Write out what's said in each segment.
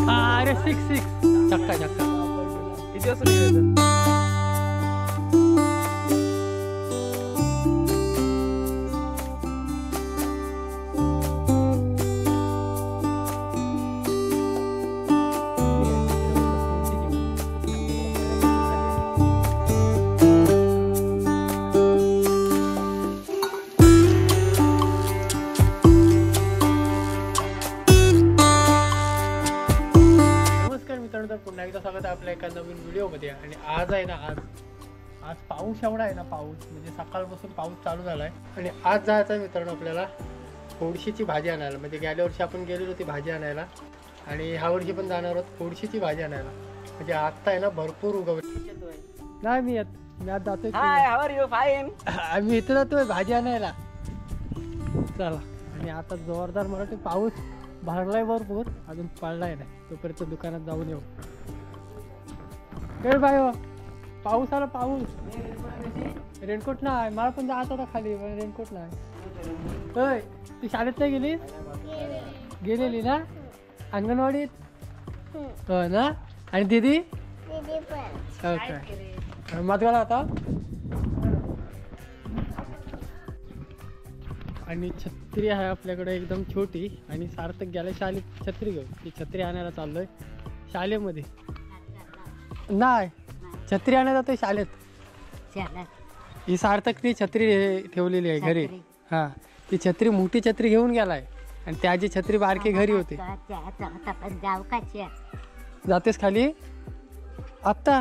अरे 6 छक्का छक्का. किती वाजता निघायचं? पुन्हा एकदा स्वागत आहे आपल्या एका नवीन व्हिडिओमध्ये. आणि आज आहे ना, आज पाऊस एवढा आहे ना, पाऊस म्हणजे सकाळपासून पाऊस चालू झाला आहे. आणि आज जायचं आहे मित्रांनो आपल्याला फोडशीची भाजी आणायला. म्हणजे गेल्या वर्षी आपण गेलेलो ती भाजी आणायला आणि ह्या वर्षी पण जाणार आहोत फोडशीची भाजी आणायला. म्हणजे आत्ता आहे ना भरपूर उगवली नाही. मी आज जातोय. आम्ही इथं जातोय भाजी आणायला. चला. आणि आता जोरदार मराठी पाऊस भरलाय भरपूर, अजून पडलाय नाही. तोपर्यंत दुकानात जाऊन येऊ. खेळ बाय. पाऊस आला पाऊस. रेनकोट नाही. मला पण जायचं होता खाली पण रेनकोट नाही. होय ती शाळेत नाही गेली? गेलेली ना अंगणवाडीत. हो ना. आणि दीदी काय मधवाला आता. आणि छत्री आहे आपल्याकडे एकदम छोटी. आणि सार्थक गेला शाळेत छत्री घेऊन. ती छत्री आणायला चाललोय शाळेमध्ये. नाही छत्री आणायला जातोय शाळेत. ही सार्थकनी छत्री ठेवलेली आहे घरी. हा ती छत्री मोठी छत्री घेऊन गेलाय आणि त्याची छत्री बारकी घरी होती. जातेस खाली आत्ता?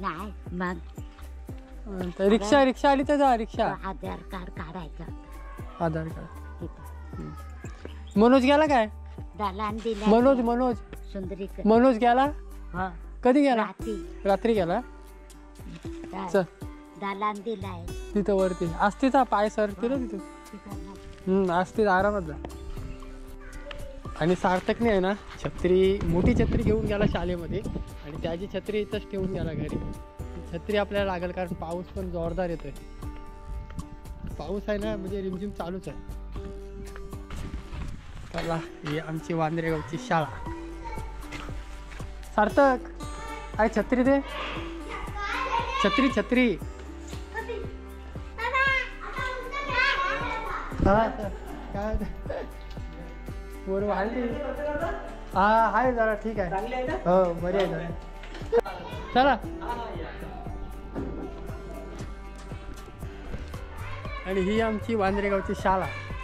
रिक्षा रिक्षा आली तर जा. रिक्षा आधार कार्ड काढायचं. आधार कार्ड. मनोज गेला काय? मनोज मनोज मनोज गेला. कधी गेला? रात्री गेला. दालान दिलाय तिथं वरती असतीचा पाय सरते ना तिथं. असते आरामात जा. आणि सार्थकने आहे ना छत्री मोठी छत्री घेऊन गेला शाळेमध्ये आणि त्याची छत्री इथंच ठेवून गेला घरी. छत्री आपल्याला लागेल कारण पाऊस पण जोरदार येतोय. पाऊस आहे ना म्हणजे रिमझिम चालूच आहे. चला ही आमची वांद्रेगावची शाळा. सार्थक आहे छत्री दे. छत्री छत्री काय वर वाढली. हा आहे जरा ठीक आहे. हो बरी आहे जरा. चला. आणि ही आमची वांद्रेगावची शाळा.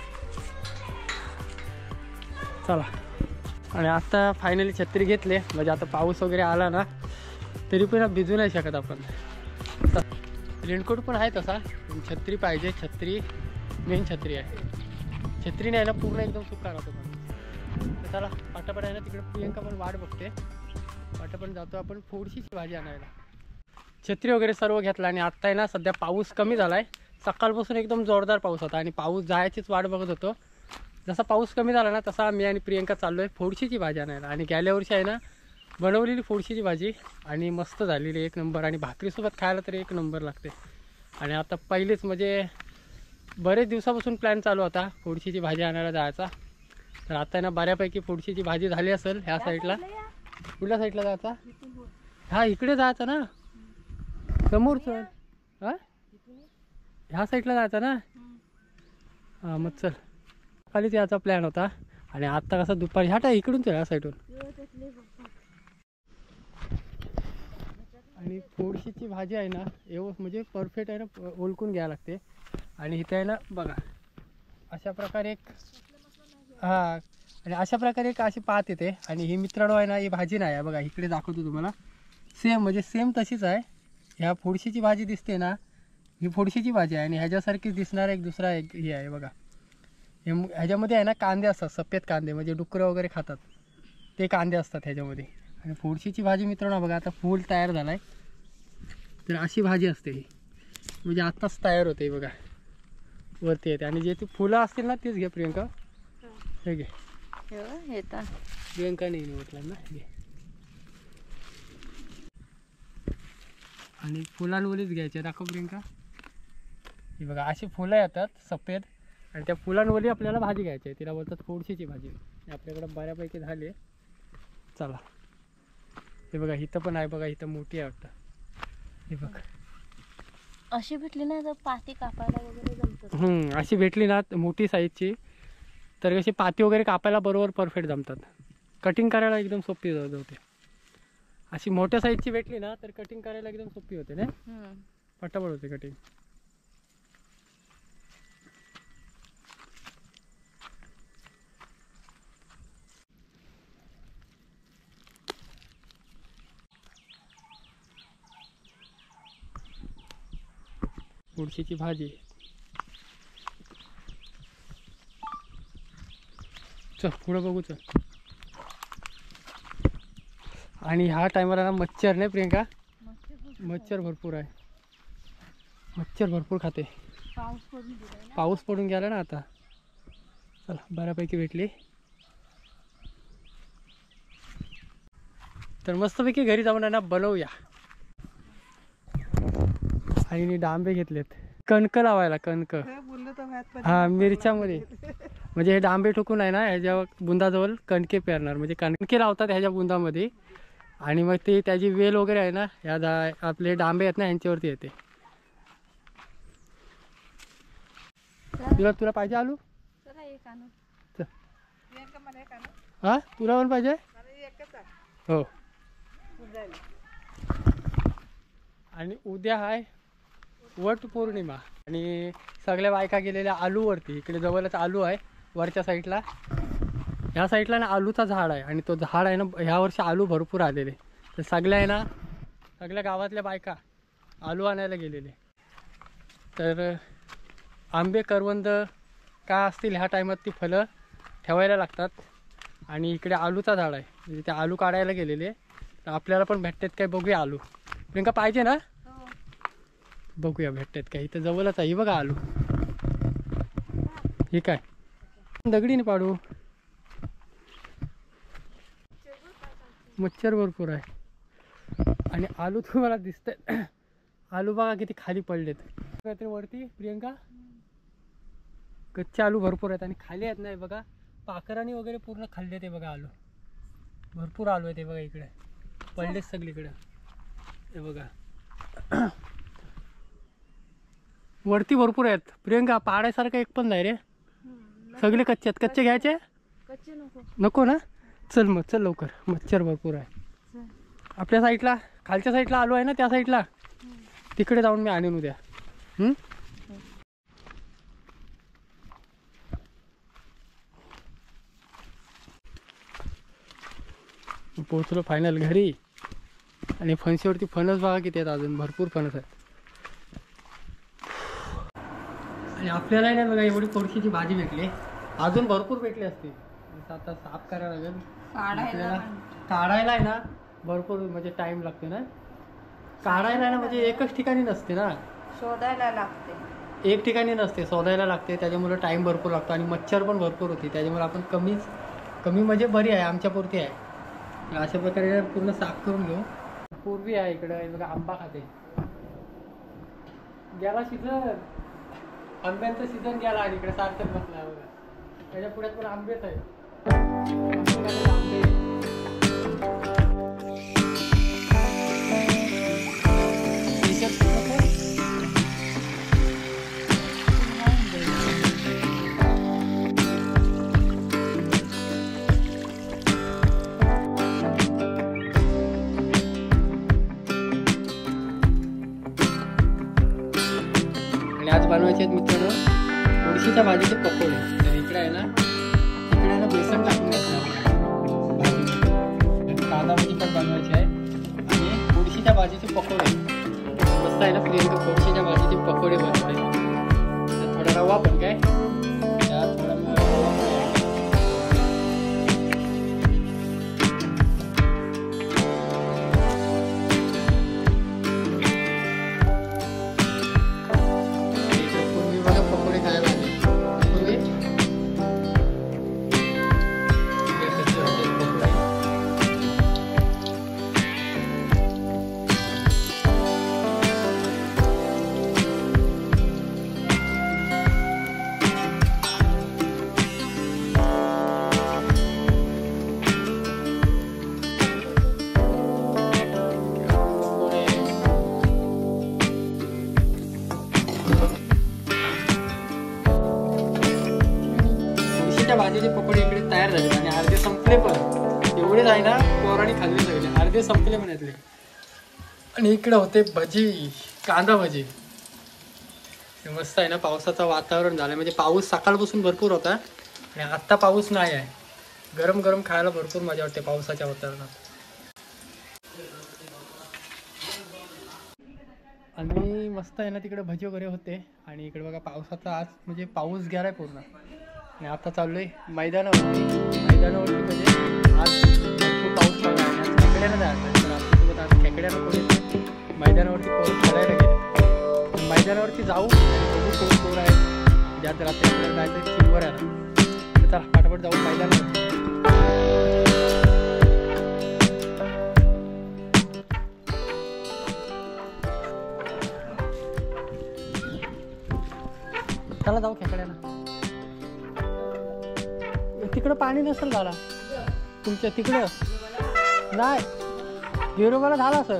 चला. आणि आता फायनली छत्री घेतली. म्हणजे आता पाऊस वगैरे आला ना तरी पण भिजू नाही शकत आपण. रेनकोट पण आहे तसा. छत्री पाहिजे. छत्री मेन छत्री आहे. छत्री नाही ना पूर्ण एकदम सुका राहतो पण. तर चला पाटापट आहे ना तिकडे प्रियंका पण वाट बघते. पाटापट जातो आपण फोडशीची भाजी आणायला. छत्री वगैरे सर्व घेतला. आणि आत्ता आहे ना सध्या पाऊस कमी झाला आहे. सकाळपासून एकदम जोरदार पाऊस होता आणि पाऊस जायचीच वाट बघत होतो. जसा पाऊस कमी झाला ना तसा मी आणि प्रियंका चाललो आहे फोडशीची भाजी आणायला. आणि गेल्या वर्षी आहे ना बनवलेली फोडशीची भाजी आणि मस्त झालेली एक नंबर. आणि भाकरीसोबत खायला तरी एक नंबर लागते. आणि आता पहिलेच म्हणजे बरेच दिवसापासून प्लॅन चालू होता फोडशीची भाजी आणायला जायचा. तर आता ना बऱ्यापैकी फोडशीची भाजी झाली असेल. ह्या साईडला कुठल्या साईडला जायचा? हा इकडे जायचा ना समोरच. हा ह्या साईडला जायचा ना. हां मग चल. खालीच याचा प्लॅन होता. आणि आत्ता कसा दुपारी ह्या इकडून ह्या साईडून. आणि फोडशीची भाजी आहे ना म्हणजे परफेक्ट आहे ना ओळखून घ्यायला लागते. आणि इथे आहे ना बघा अशा प्रकारे एक हां आणि अशा प्रकारे एक अशी पात येते. आणि ही मित्रांनो आहे ना ही भाजी नाही आहे बघा. इकडे दाखवतो तुम्हाला. सेम म्हणजे सेम तशीच आहे. ह्या फोडशीची भाजी दिसते ना ही फोडशीची भाजी आहे. आणि ह्याच्यासारखीच दिसणार एक दुसरा एक ही आहे बघा. ह्याच्यामध्ये आहे ना कांदे असतात सफेद कांदे म्हणजे डुकरं वगैरे खातात ते कांदे असतात ह्याच्यामध्ये. आणि फोडशीची भाजी मित्रांनो बघा आता फूल तयार झाला आहे. तर अशी भाजी असते ही म्हणजे आत्ताच तयार होते बघा वरती येते. आणि जे ती फुलं असतील ना तीच घे प्रियंका. हे घे प्रियंका नाही म्हटलं ना. घे. आणि फुलांवरच घ्यायचे. दाखव प्रियंका. ही बघा अशी फुलं येतात सफेद आणि त्या फुलांवरही आपल्याला भाजी घ्यायची आहे. तिला बोलतात फोडशीची भाजी. आपल्याकडे बऱ्यापैकी झाली आहे. चला हे बघा इथं पण आहे बघा, इथं मोठी आहे वाटतं. हे बघ अशी भेटली ना तर पाती कापायला वगैरे जमतात. अशी भेटली ना मोठी साईजची तर कशी पाती वगैरे कापायला बरोबर परफेक्ट जमतात. कटिंग करायला एकदम सोपी होते. अशी मोठ्या साईजची भेटली ना तर कटिंग करायला एकदम सोपी होते ना, पटापट होते कटिंग. बुरशीची भाजी. चल पुढं बघू चल. आणि ह्या टायमाला ना मच्छर नाही प्रियंका, मच्छर भरपूर आहे. मच्छर भरपूर खाते. पाऊस पडून गेला ना आता. चला बऱ्यापैकी भेटली. तर मस्तपैकी घरी जाऊन ना बनवूया. आणि डांबे घेतलेत कणक लावायला. कणक हा मिरच्यामध्ये. म्हणजे हे डांबे ठोकून आहे ना ह्याच्या बुंदाजवळ कणके पेरणार. म्हणजे कणके लावतात ह्याच्या बुंदामध्ये आणि मग ते त्याची वेल वगैरे आहे ना ह्या आपले डांबे आहेत ना ह्यांच्यावरती येते. तुला पाहिजे आलू? हा तुला पण पाहिजे? हो. आणि उद्या आहे वट पौर्णिमा आणि सगळ्या बायका गेलेल्या आलूवरती. इकडे जवळच आलू आहे वरच्या साईडला. ह्या साईडला ना आलूचा झाड आहे आणि तो झाड आहे ना ह्या वर्षी आलू भरपूर आलेले. तर सगळ्या आहे ना सगळ्या गावातल्या बायका आलू आणायला गेलेले. तर आंबे करवंद काय असतील ह्या टायमात ती फळं ठेवायला लागतात. आणि इकडे आलूचा झाड आहे म्हणजे ते आलू काढायला गेलेले. तर आपल्याला पण भेटतात काय बघूया आलू. प्रियंका पाहिजे ना? बघूया भेटतात काय. इथं जवळच आहे बघा आलू. हे काय दगडीने पाडू. मच्छर भरपूर आहे. आणि आलू तुम्हाला दिसतंय. आलू बघा किती खाली पडलेत काहीतरी वरती प्रियंका. कच्चे आलू भरपूर आहेत आणि खाली आहेत नाही बघा. पाखरांनी वगैरे पूर्ण खाल्ले ते बघा आलू. भरपूर आलू आहे ते बघा इकडे पडलेत सगळीकडे. हे बघा वरती भरपूर आहेत प्रियंका. पाडायसारखं एक पण नाही रे. सगळे कच्चे आहेत. कच्चे घ्यायचे? नको ना. चल मग चल लवकर. मच्छर भरपूर आहे आपल्या साईडला. खालच्या साईडला आलू आहे ना त्या साईडला. तिकडे जाऊन मी आणून उद्या. पोहोचलो फायनल घरी. आणि फणशीवरती फणस बघा किती आहेत. अजून भरपूर फणस आहेत. आणि आपल्याला नाही बघा एवढी कोळशीची भाजी भेटली. अजून भरपूर भेटली असते. आता साफ करायला लागेल. आपल्याला काढायला आहे ना भरपूर म्हणजे टाइम लागते ना. काढायला ना म्हणजे एकच ठिकाणी नसते ना. शोधायला लागते. एक ठिकाणी नसते शोधायला लागते. त्याच्यामुळे टाइम भरपूर लागतो आणि मच्छर पण भरपूर होती. त्याच्यामुळे आपण कमी म्हणजे बरी आहे आमच्यापुरती आहे. अशा प्रकारे पूर्ण साफ करून घेऊ. पूर्वी आहे इकडे बघा आंबा खाते. गेला सीझन आंब्यांचा सीझन गेला आणि इकडे सार्थक बसला बघा. त्याच्या पुढ्यात पण आंबेच आहे. आंबे आज बनवायचे आहेत मित्रांनो कोळशीच्या भाजीचे पकोडे. तर इकडे आहे ना बेसन टाकून घ्यायचं भाजी. कांदा भाजी पण बनवायची आहे आणि कोळशीच्या भाजीचे पकोडे. मस्त आहे ना प्रियंका कोळशीच्या भाजीचे पकोडे बनवले. तर थोडा रवा पण काय त्यात थोडा एवढेच आहे ना पोरांनी खाल्ले सगळे, अर्धे संपले म्हणातले. आणि इकडे होते भजी, कांदा भजी. मस्त आहे ना, पावसाचं वातावरण झालं, म्हणजे पाऊस सकाळपासून भरपूर होता आणि आत्ता पाऊस नाही आहे. गरम गरम खायला भरपूर मजा वाटते पावसाच्या वातावरणात. आणि मस्त आहे ना, तिकडे भजी वगैरे होते. आणि इकडे बघा पावसाचा आज म्हणजे पाऊस गेलाय पूर्ण. आणि आता चाललोय मैदानावरती म्हणजे आज भरपूर पाऊस पडला आहे. आज खेकड्यानं जायचं तर आपल्यासोबत आज खेकड्यानं कोणी मैदानावरती पोरं खेळायला गेले. मैदानावरती जाऊ आणि बघू कोण पोरं आहेत ज्यात रात्री आपल्याला जायचं चिंबोऱ्याला. तर चला फटाफट जाऊ मैदानावरती. चला जाऊ खेकड्याला. तिकडं पाणी नसेल झाला तुमच्या तिकडं, नाही हिरोबाला झाला असेल.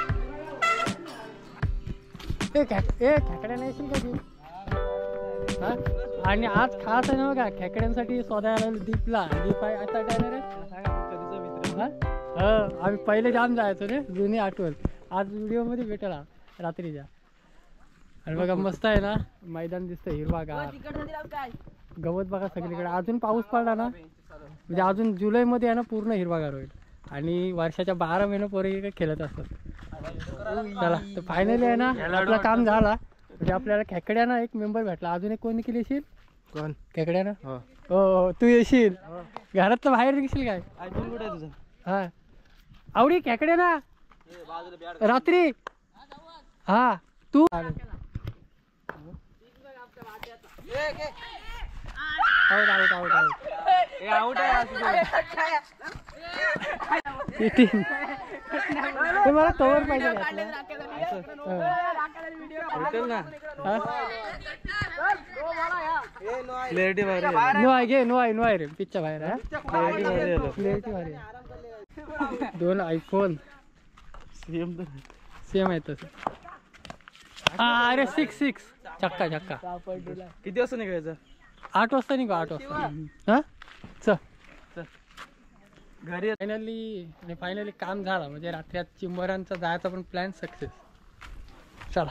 खेकड्या नाही येशील कधी. हा आणि आज खास आहे ना बघा खेकड्यांसाठी शोधायला दीपला. दीप आहे आता डायनर आहे. आम्ही पहिले जाम जायचो रे, जुनी आठवण आज व्हिडिओमध्ये भेटला रात्रीच्या. आणि बघा मस्त आहे ना, मैदान दिसतं हिरवागार, गवत बघा सगळीकडे. अजून पाऊस पडला ना म्हणजे अजून जुलैमध्ये आहे ना पूर्ण हिरवागार होईल. आणि वर्षाच्या 12 महिने पोरे खेळत असतात. चला तर फायनली आहे ना आपलं काम झाला. म्हणजे आपल्याला खेकड्यानं एक मेंबर भेटला. अजून एक कोणी केली येशील? कोण? खेकड्यानं. हो तू येशील. घरात बाहेर निघशील काय? हा आवडी खेकड्या ना रात्री. हा तू मला कवर पाहिजे नो आहे रे पिच्च्या बाहेर. दोन आयफोन सेम आहे तसं. अरे 6 चक्का किती वाजता निघायचं? 8 वाजता निघू. 8 वाजता. हा चल घरी. फायनली काम झालं. म्हणजे रात्री आज चिंबोऱ्यांचा जायचा पण प्लॅन सक्सेस. चला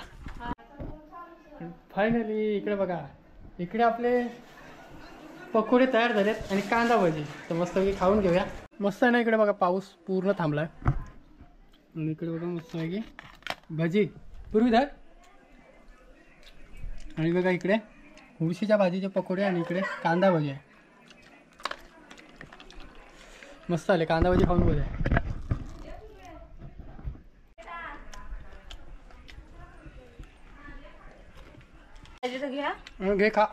फायनली इकडे बघा, इकडे आपले पकोडे तयार झालेत आणि कांदा भजी. तर मस्त खाऊन घेऊया. मस्त आहे ना. इकडे बघा पाऊस पूर्ण थांबलाय आणि इकडे बघा मस्त आहे की भजी पूर्वी धर. आणि बघा इकडे हुळशीच्या भाजीचे पकोडे आणि इकडे कांदा भजी आहे. मस्त आले. कांदा भजी खाऊन बघा. घे खा.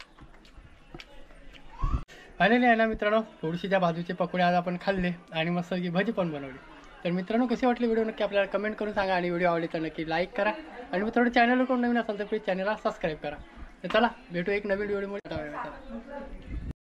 फायनली आहे ना मित्रांनो, थोडीशीच्या बाजूचे पकोडे आज आपण खाल्ले आणि मस्त की भजी पण बनवली. तर मित्रांनो कशी वाटली व्हिडिओ नक्की आपल्याला कमेंट करून सांगा. आणि व्हिडिओ आवडली तर नक्की लाईक करा. आणि मित्रांनो चॅनलवर कोण नवीन असेल तर प्लीज चॅनलला सबस्क्राईब करा. तर चला भेटू एक नवीन व्हिडिओमध्ये.